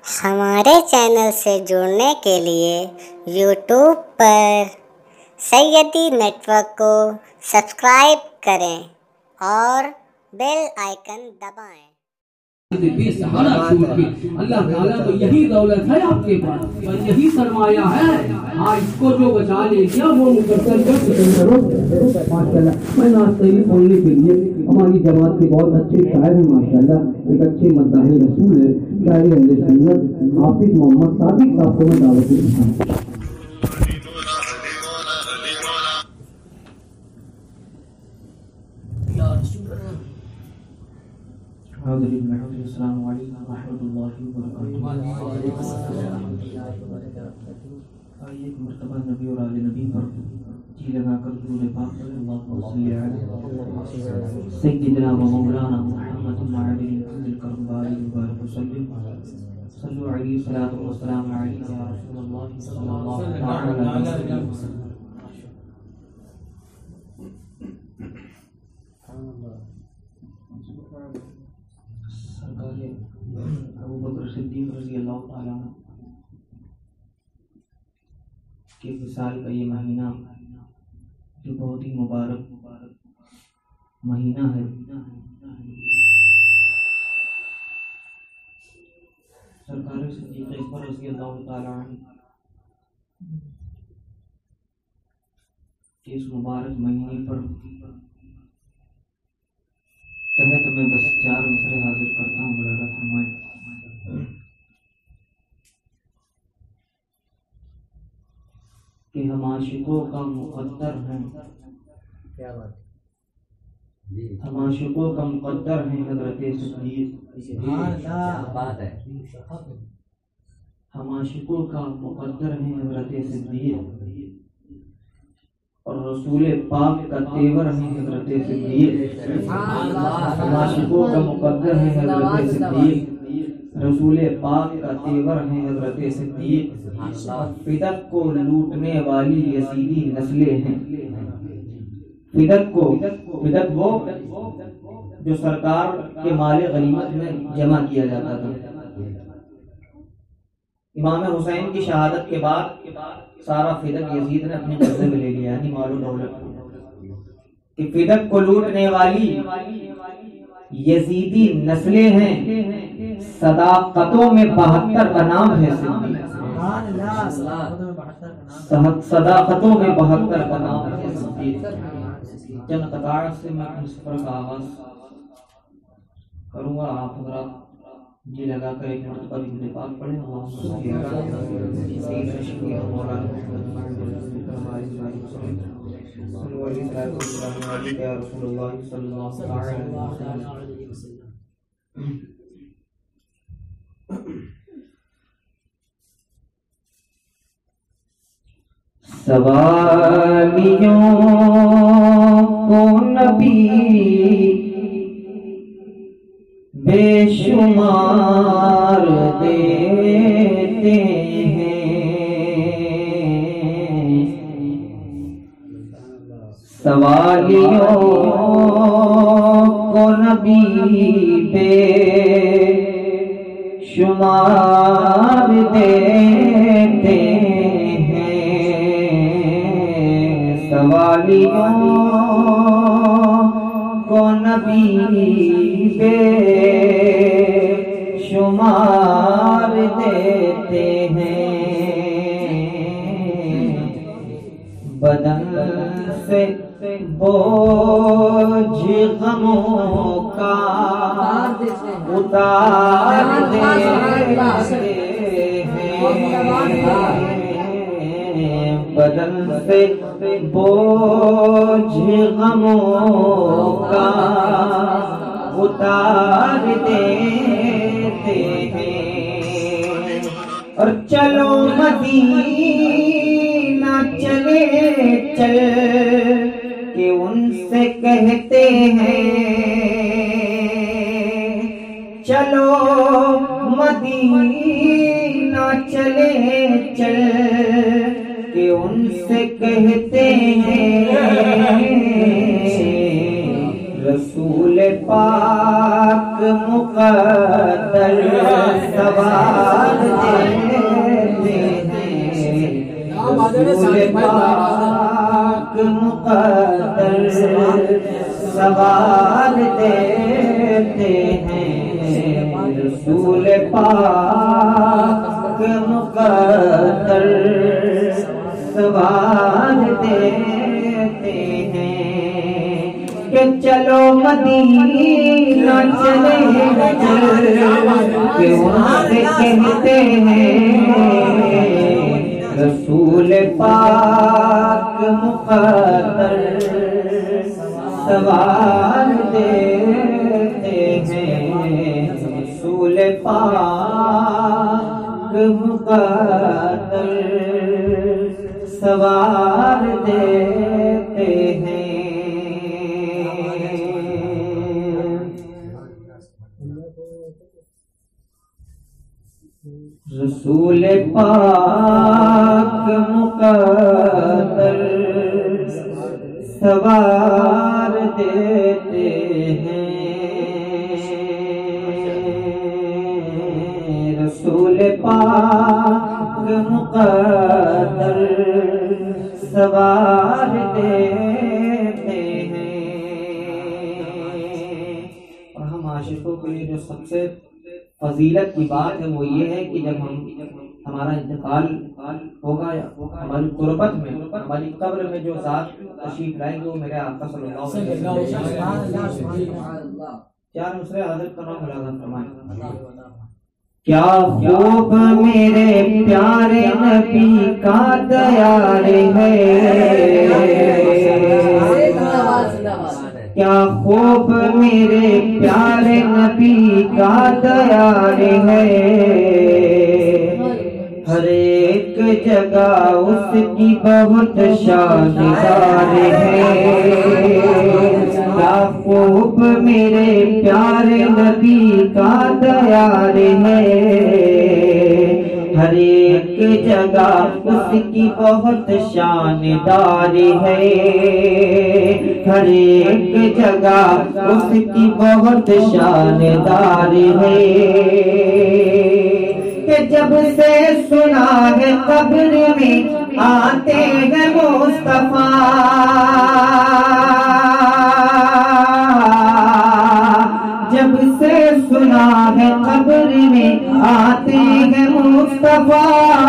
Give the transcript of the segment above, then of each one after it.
ہمارے چینل سے جڑنے کے لیے یوٹیوب پر سیدی نیٹ ورک کو سبسکرائب کریں اور بیل آئیکن دبائیں۔ بے سہارا چھوٹ کے اللہ تعالیٰ تو یہی دولت ہے آپ کے پاس اور یہی سرمایہ ہے، اس کو جو بچا لے گیا وہ مقدر کر کرو۔ ماشاءاللہ میں ناطقین بولنے کے لیے ہماری جماعت کے بہت اچھے شاعر ہیں، ماشاءاللہ ایک اچھے مداح رسول ہے، شاعر اہل سنت حافظ محمد صادق صاحب کو میں دعوت دیتا ہوں۔ السلام علیکم ورحمۃ اللہ وبرکاتہ۔ آئیے ایک مرتبہ نبی اور آل نبی پر جی لگا کر درود پاک پڑھیں۔ اللہم صلی علی سیدنا و مولانا محمد وعلی الکرم بارک وسلم۔ صلوا علیہ الصلاۃ والسلام علیک یا رسول اللہ صلی اللہ علیہ وسلم۔ ابو بکر صدیق رضی اللہ تعالیٰ عنہ کے وصال کا یہ مہینہ جو بہت ہی مبارک مہینہ ہے، سرکار صدیق اکبر رضی اللہ تعالیٰ عنہ کے اس مبارک مہینے پر تحت میں بس 4 مصرے حاضر کرتا ہوں، ملازہ فرمائیں کہ ہم عاشقوں کا مقدر ہیں، ہم عاشقوں کا مقدر ہیں حضرت صدیق، ہم عاشقوں کا مقدر ہیں حضرت صدیق، اور رسول پاک کا تیور ہیں حضرت صدیق، ہم عاشقوں کا مقدر ہیں حضرت صدیق، رسول پاک کا تیور ہیں حضرت صدیق، فدق کو لوٹنے والی یزیدی نسلیں ہیں، فدق وہ جو سرکار کے مال غنیمت میں جمع کیا جاتا تھا۔ امام حسین کی شہادت کے بعد سارا فدق یزید نے اپنے قبضے میں لے لیا، یعنی مال و دولت، کہ فدق کو لوٹنے والی یزیدی نسلیں ہیں، صداقتوں میں 72 کا نام ہے صدیق، صداقتوں میں 72 کا نام ہے صدیق۔ چند قطعات سے میں اپنے سفر کا آغاز کروں گا، آپ حضرات جی لگا کر ایک مرتبہ درود پاک پڑھیں۔ اللہم صلی علی سیدنا شفیع مولانا محمد صلو علیہ وسلم علیک یا رسول اللہ صلی اللہ علیہ وسلم۔ سوالیوں کو نبی بے شمار دیتے ہیں، سوالیوں کو نبی بے شمار دیتے ہیں، سوالیوں کو نبی بے شمار دیتے ہیں، بدن سے بوجھ غموں کا اتار دیتے ہیں، بدن سے بوجھ غموں کا اتار دیتے ہیں، اور چلو مدینہ چلے چل کہ ان سے کہتے ہیں، چلو مدینہ چلے چل کہ ان سے کہتے ہیں، پاک مقدر سوار سوال دیتے ہیں رسول پاک مقدر سوال دیتے ہیں کہ چلو مدینہ چلے کہ ان سے کہتے ہیں رسول پاک مقدر سوال دیتے ہیں رسول پاک مقدر سوال دیتے ہیں رسول پاک مقدر سوار دیتے ہیں رسول پاک مقدر سوار دیتے ہیں اور ہم عاشقوں کے لیے جو سب سے فضیلت کی بات ہے وہ یہ ہے کہ جب ہمارا انتقال ہوگا ہماری قربت میں ہماری قبر میں جو ذات تشریف لائیں گے وہ میرے آقا صلی اللہ علیہ وسلم چار مصرے حضرت کا نام ملازم فرمائیں کیا خوب میرے پیارے نبی کا دیار ہے کیا خوب میرے پیارے نبی کا دیار ہے ہر ایک جگہ اس کی بہت شاندار ہے کیا خوب میرے پیارے نبی کا دیار ہے ہر ایک جگہ اس کی بہت شاندار ہے ہر ایک جگہ اس کی بہت شاندار ہے کہ جب سے سنا ہے قبر میں آتے ہیں مصطفیٰ جب سے سنا ہے قبر میں آتے ہیں مصطفیٰ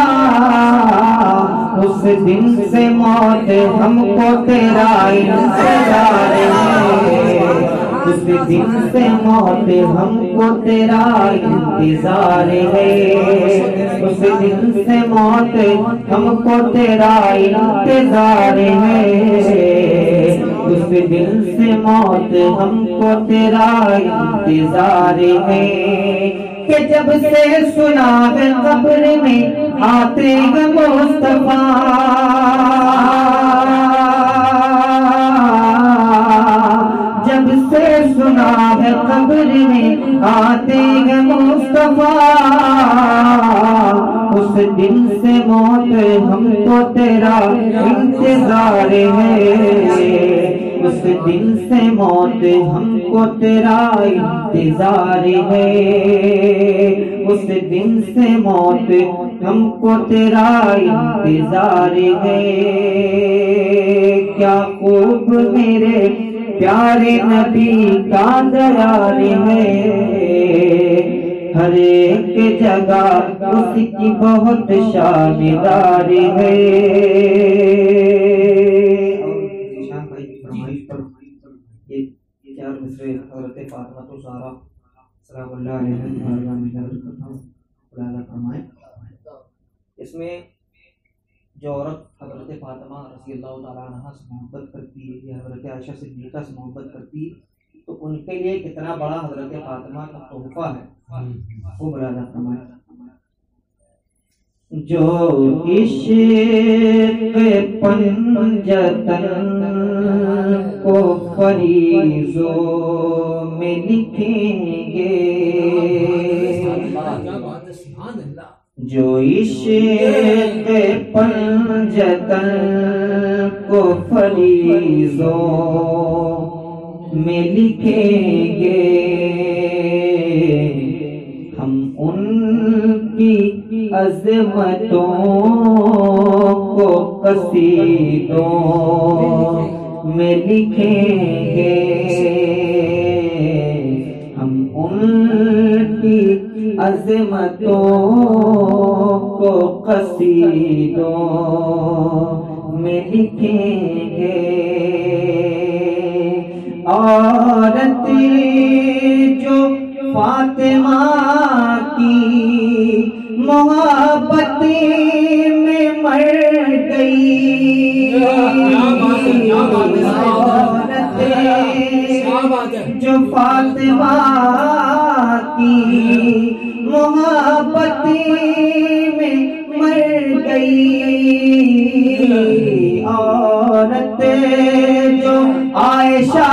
اس دن سے موت ہم کو تیرا انتظار ہے اس دن سے موت ہم کو تیرا انتظار ہے اس دن سے موت ہم کو تیرا انتظار ہے اس دن سے موت ہم کو تیرا انتظار ہے کہ جب سے سنا ہے قبر میں آتے ہیں مصطفیٰ جب سے سنا ہے قبر میں آتے ہیں مصطفیٰ اس دن سے موت ہم کو تیرا انتظار ہے اس دن سے موت ہم کو تیرا انتظار ہے اس دن سے موت ہم کو تیرا انتظار ہے کیا خوب میرے پیارے نبی کا دیار ہے ہر ایک جگہ اس کی بہت شاندار ہے حضرت فاطمہ الزہرا سلام اللہ علیہ فرمائیں اس میں جو عورت حضرت فاطمہ رضی اللہ تعالیٰ عنہ سے محبت کرتی ہے یا حضرت عائشہ صدیقہ سے محبت کرتی ہے تو ان کے لیے کتنا بڑا حضرت فاطمہ کا تحفہ ہے وہ ملاحظہ فرمائیں جو عشق پنجتن کو فریضوں میں لکھیں گے جو عشق پنجتن کو فریضوں میں لکھیں گے ہم ان کی عظمتوں کو قصیدوں میں لکھیں گے ہم ان کی عظمتوں کو قصیدوں میں لکھیں گے. عورت جو فاطمہ کی محبت میں مر گئی، عورت جو فاطمہ کی محبت میں مر گئی، عورت جو عائشہ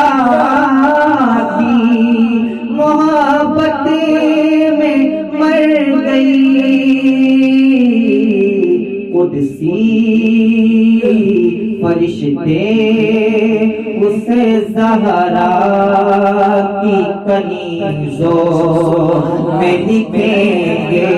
کی محبت میں مر گئی، قدسی فرشتے اسے زہرا کی کنیزوں میں لکھیں گے،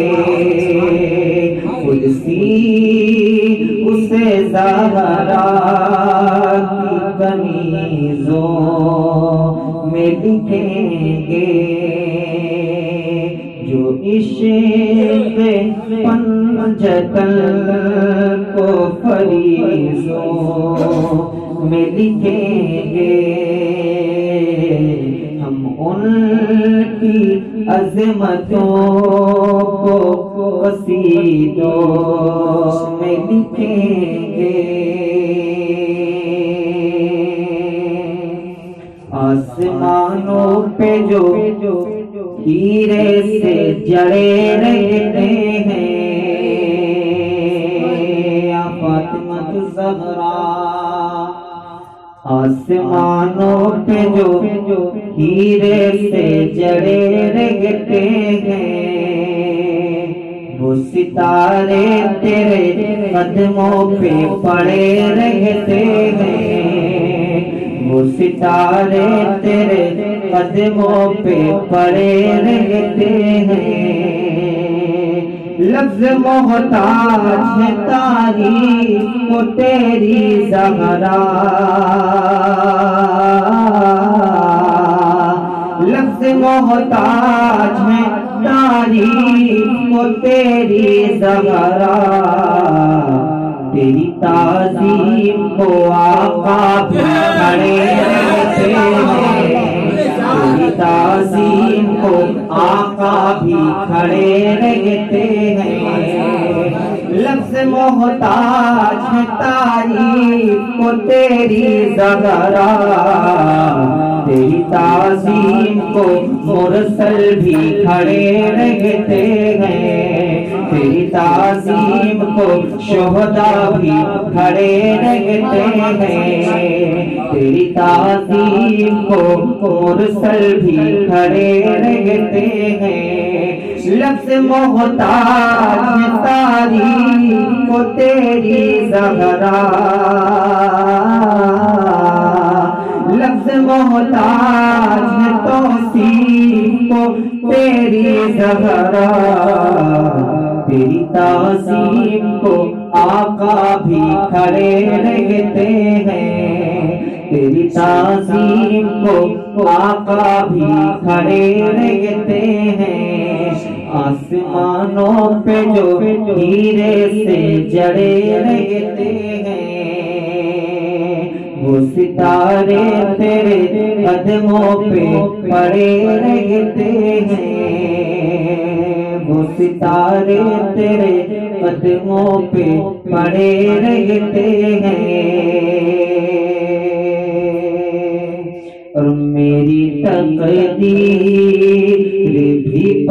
قدسی اسے زہرا کی کنیزوں میں لکھیں گے. جو عشق پنجتن کو فریضوں میں لکھیں گے، ہم ان کی عظمتوں کو قصیدوں میں لکھیں گے. آسمانوں پہ جو ہیرے سے جڑے رہتے ہیں، فاطمہ الزہرا، آسمانوں پہ جو ہیرے سے جڑے رہتے ہیں، وہ ستارے تیرے قدموں پہ پڑے رہتے ہیں، وہ ستارے تیرے قدموں پہ پڑے رہتے ہیں. لفظ محتاج ہے تعریف کو تیری زہرا، لفظ محتاج ہے تعریف کو تیری زہرا. تیری تعظیم کو آقا بھی کھڑے رہتے ہیں، تیری تعظیم کو آقا بھی کھڑے رہتے ہیں. لفظ محتاج ہے تعریف کو تیری زہرا، تیری تعظیم کو مرسل بھی کھڑے رہتے ہیں، تیری تعظیم کو شہداء بھی کھڑے رہتے ہیں، تیری تعظیم کو مرسل بھی کھڑے رہتے ہیں. لفظ محتاج ہے تعریف کو تیری زہرا، لفظ محتاج ہے توصیف کو تیری زہرا. تیری تعظیم کو آقا بھی کھڑے رہتے ہیں، تیری تعظیم کو آقا بھی کھڑے رہتے ہیں. آسمانوں پہ جو ہیرے سے جڑے رہتے ہیں، وہ ستارے تیرے قدموں پہ پڑے رہتے ہیں، وہ ستارے تیرے قدموں پہ پڑے رہتے ہیں. اور میری تقدیر بھی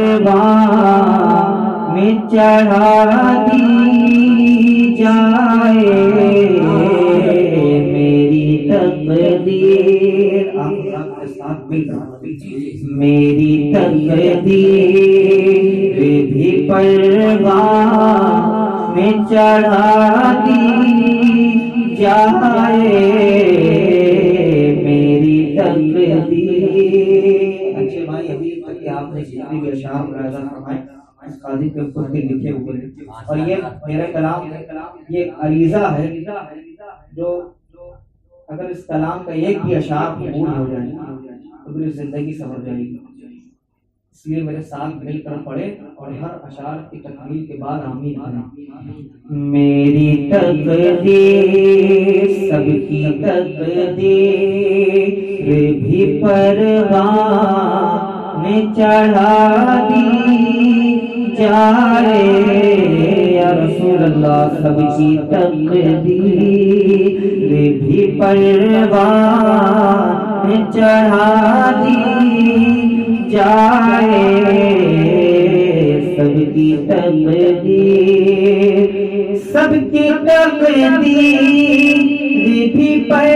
پرواں میں چڑھا دی جائے، میری تقدیر میری تقدیر بھی پرواں میں چڑھا دی جائے، میری تقدیر. اچھے بھائی ابھی تک کہ آپ نے جتنے بھی اشعار ملاحظہ فرمائے اس قاضی کے خود کے لکھے ہوئے ہیں، اور یہ میرا کلام یہ عریضہ ہے جو اگر اس کلام کا ایک بھی اشعار قبول ہو جائے تو پھر زندگی سمجھ جائے گی. اس لیے میرے ساتھ مل کر پڑھے اور ہر اشعار کی تکمیل کے بعد آمین کریں. میری تقدیر سب کی تقدیر بھی پروان میں چڑھا دی جائے یا رسول اللہ. سب کی تقدیر بھی پروان میں چڑھا دی جائے. سب کی تقدیر سب کی تقدیر بھی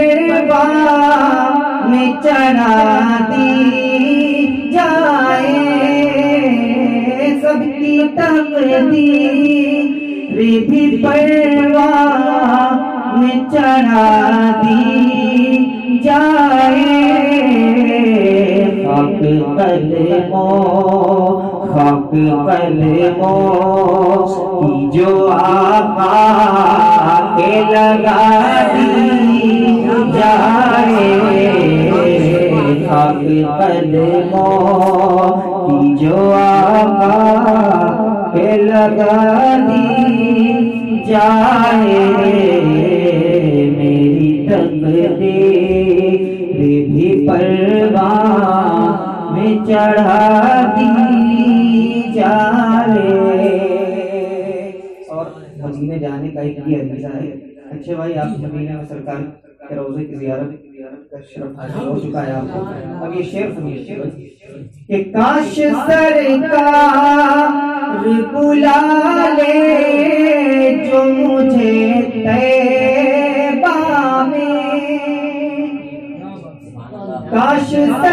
پروان میں چڑھا دی جائے. سب کی تقدیر بھی پروان میں چڑھا دی جائے. خاک قلموں کی جو آقا کے لگا دی جائے. خاک قلموں کی جو آقا کے لگا دی جائے. میری تقدیر بھی پروان میں چڑھا دی جائے. اور مدینے جانے کا ایک یہ عریضہ ہے. اچھے بھائی آپ مدینے میں سرکار کے روضے کی زیارت کا شرف حاصل ہو چکا ہے آپ کو. اب یہ شعر سنیے کہ کاش سرکار بلا لے جو مجھے طیبہ میں. کاش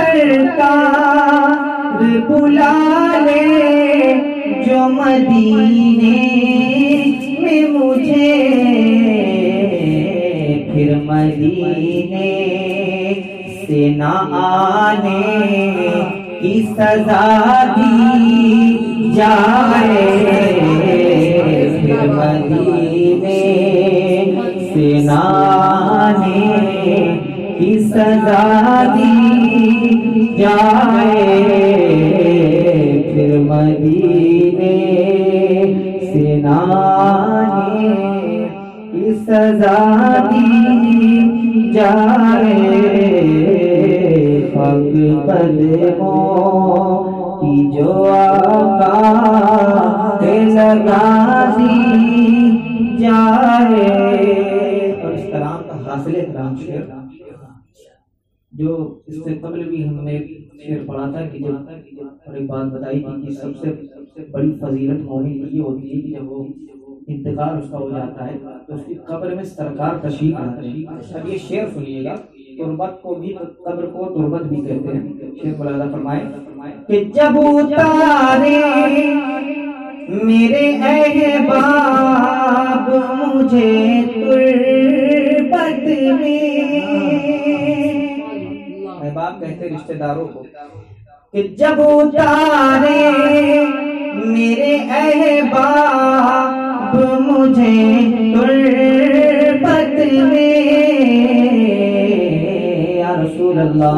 سرکار بلا لے جو مدینے میں مجھے. پھر مدینے سے نہ آنے کی سزا دی جائے. پھر مدینے سے نہ آنے کی سزا دی جائے. پھر مدینے سے نہ آنے کی سزا دی جائے. خاک قدموں کی جو آقا کے لگا دی جائے. اور اس کلام کا حاصل کلام شعر جو اس سے قبل بھی ہم نے شعر پڑھا تھا کہ جب اور ایک بات بتائی تھی کہ سب سے بڑی فضیلت مومن کی یہ ہوتی ہے کہ جب وہ انتقال اس کا ہو جاتا ہے تو اس کی قبر میں سرکار تشریف لاتے ہیں. اب یہ شعر سنیے گا. تربت کو بھی قبر کو تربت بھی کہتے ہیں. شعر ملاحظہ فرمائے کہ جب اتارے میرے احباب مجھے تربت میں. احباب کہتے ہیں رشتہ داروں کو کہ جب اتارے میرے احباب مجھے تربت میں. یا رسول اللہ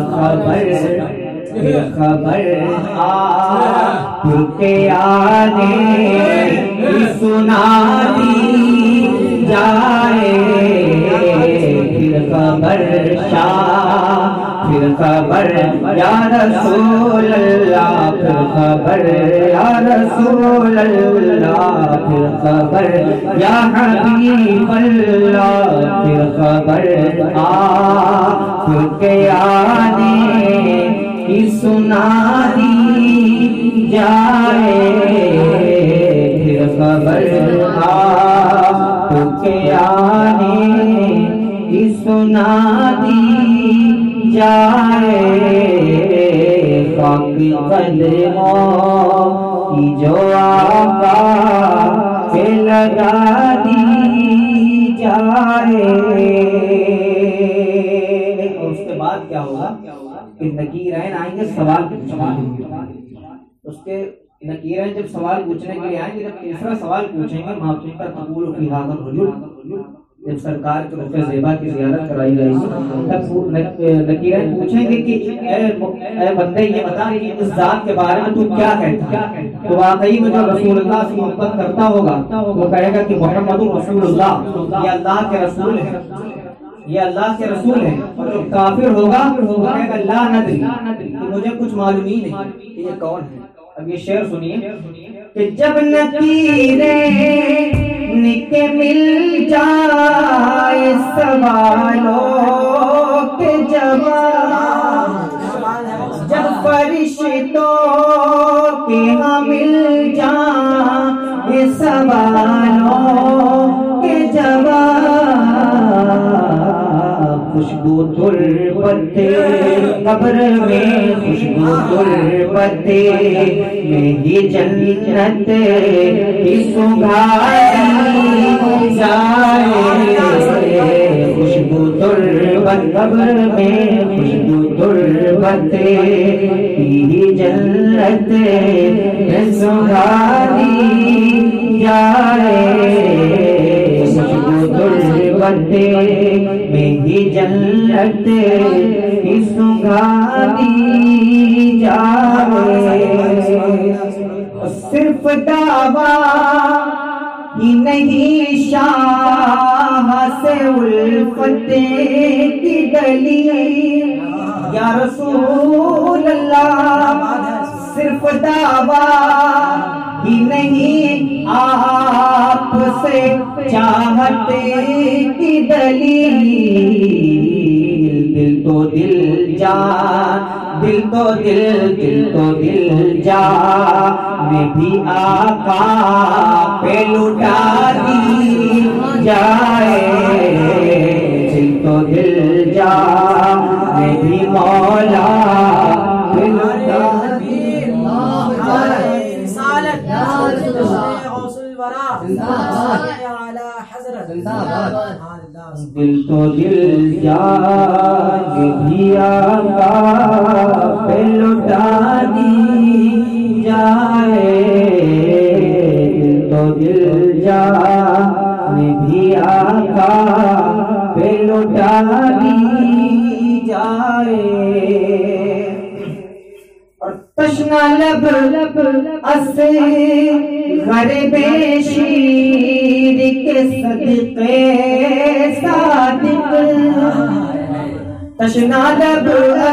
خبر آپ کے آنے کی سنا دی جائے. پھر خبر شاہ پھر خبر یا رسول اللہ. پھر خبر یا رسول اللہ. پھر خبر یا حبیب اللہ. پھر خبر آپ کے آنے کی سنا دی جائے. پھر خبر آپ کے آنے کی سنا دی جائے. خاک قدموں کی جو آقا سے لگا دی جائے. اور اس کے بعد کیا ہوگا کہ نکیرین آئیں گے سوال پوچھنے. اس کے نکیرین جب سوال پوچھنے کے لیے آئیں گے جب تیسرا سوال پوچھیں گے ما کنت تقول فی ھذا الرجل جب سرکار کے رخ زیبا کی زیارت کرائی جائے گی تب نکیریں پوچھیں گے کہ اے بندے یہ بتا کہ اس ذات کے بارے میں تو کیا کہتا ہے؟ تو واقعی میں جو رسول اللہ سے محبت کرتا ہوگا وہ کہے گا کہ محمد رسول اللہ، یہ اللہ کے رسول ہے، یہ اللہ کے رسول ہے. اور جو کافر ہوگا وہ کہے گا لا ندری، کہ مجھے کچھ معلوم ہی نہیں کہ یہ کون ہے. اب یہ شعر سنیے کہ جب نکیریں نکے مل جائے سوالوں کے جواب، جب فرشتوں کے ہاں مل جائے سوالوں کے جواب، خوشبو تربت قبر میں، خوشبو تربت میں ہی جنت کی سنگھائی جائے. خوشبو تربت قبر میں، خوشبو تربت کی ہی جنت میں سنگھائی جائے. خوشبو تربت میں ہی جنت کی سنگھائی جائے. صرف دعویٰ ہی نہیں شاہ سے الفت کی دلیل یا رسول اللہ، صرف دعویٰ ہی نہیں آپ سے چاہت کی دلیل. دل تو دل جا، دل تو دل، دل تو دل جا میں بھی آقا پہ لٹا دی جائے. دل تو دل جا میں بھی مولا پہ لٹا دی جائے. دل تو دل جا بھی آقا پہ لٹا دی جائے. دل تو دل جا بھی آقا پہ لٹا دی جائے. اور تشنا لب غرب شیر کے صدقے صادق، تشنا لب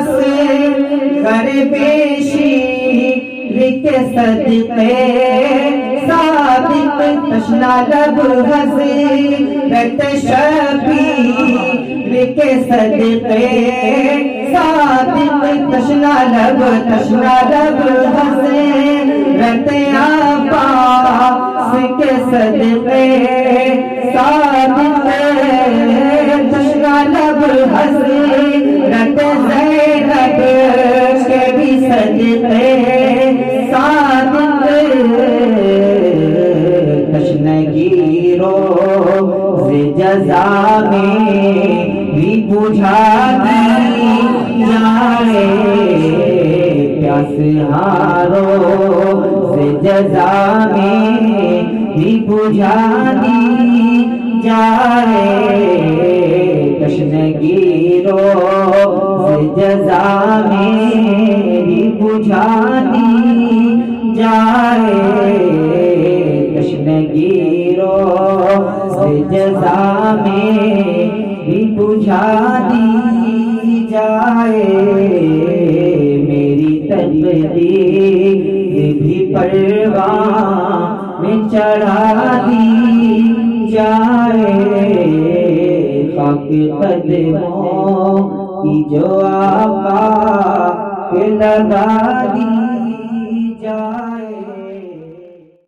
غرب شیر کے صدقے صادق، تشنا لب حضرت شبیر کے صدقے صادق، تشنا لب حضرت عباس کے صدقے صادق، تشنا لب حضرت زینب کے بھی صدقے صادق. تشنگی روز جزا میں بھی بجھا دی جائے. پیاس ہارو سے جزا میں بھی بجھا دی جائے. تشنگی روز جزا میں بھی بجھا دی جائے. تشنگی روز جزا میں بھی بجھا دی جائے. میری تقدیر بھی پرواں میں چڑھا دی جائے. خاک قدموں کی جو آقا کے لگا دی